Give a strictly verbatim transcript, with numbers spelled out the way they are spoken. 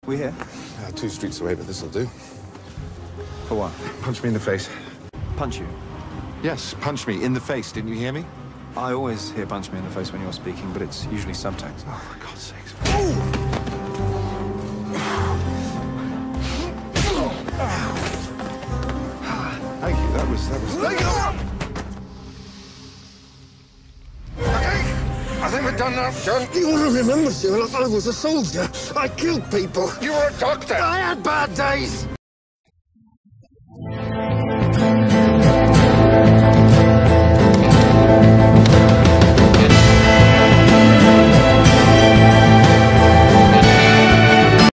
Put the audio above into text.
We here? Uh, two streets away, but this'll do. For what? Punch me in the face. Punch you? Yes, punch me in the face. Didn't you hear me? I always hear punch me in the face when you're speaking, but it's usually subtext. Oh, for God's sakes. Thank you. That was... that was... Let go! I think we've done that, John. You want to remember, Sherlock, I was a soldier. I killed people. You were a doctor. I had bad days.